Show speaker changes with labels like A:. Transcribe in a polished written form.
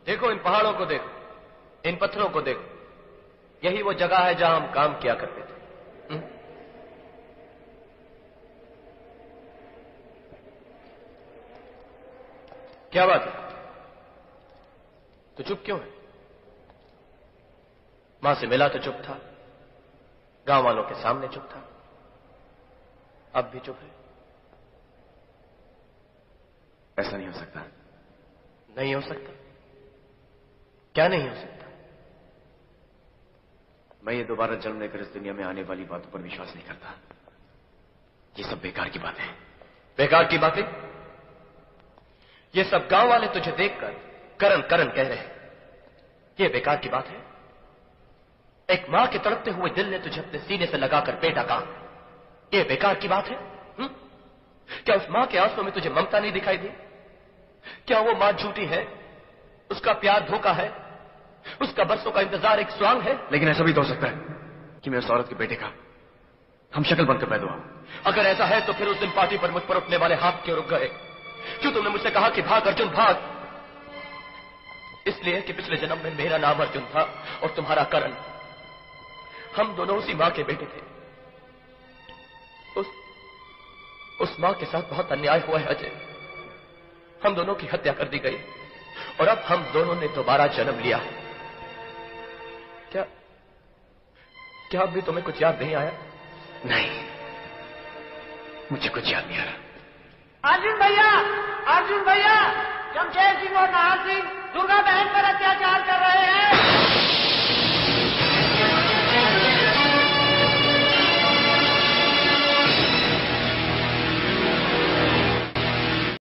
A: देखो इन पहाड़ों को देखो, इन पत्थरों को देखो, यही वो जगह है जहां हम काम किया करते थे। क्या बात है, तो चुप क्यों है? मां से मिला तो चुप था, गांव वालों के सामने चुप था, अब भी चुप है।
B: ऐसा नहीं हो सकता।
A: नहीं हो सकता? क्या नहीं हो सकता?
B: मैं ये दोबारा जन्म लेकर इस दुनिया में आने वाली बातों पर विश्वास नहीं करता। ये सब बेकार की बातें।
A: बेकार की बातें? ये सब गांव वाले तुझे देखकर करन करन कह रहे हैं, ये बेकार की बात है? एक मां के तड़पते हुए दिल ने तुझे अपने सीने से लगाकर बेटा कहा, ये बेकार की बात है? क्या उस मां के आंसुओं में तुझे ममता नहीं दिखाई दी? क्या वो मां झूठी है? उसका प्यार धोखा है? उसका बरसों का इंतजार एक स्वांग है?
B: लेकिन ऐसा भी तो हो सकता है कि मैं उस औरत के बेटे का हम शक्ल बनकर पैदा हुआ।
A: अगर ऐसा है तो फिर उस दिन पार्टी पर मुझ पर उठने वाले हाथ क्यों रुक गए? क्यों तुमने मुझसे कहा कि भाग अर्जुन भाग? इसलिए कि पिछले जन्म में मेरा नाम अर्जुन था और तुम्हारा करण। हम दोनों उसी मां के बेटे थे। उस मां के साथ बहुत अन्याय हुआ है अजय। हम दोनों की हत्या कर दी गई और अब हम दोनों ने दोबारा जन्म लिया। क्या अब भी तुम्हें कुछ याद नहीं आया?
B: नहीं, मुझे कुछ याद नहीं आ रहा।
C: अर्जुन भैया, जमशेद सिंह और नाहर सिंह दुर्गा बहन पर अत्याचार कर रहे हैं।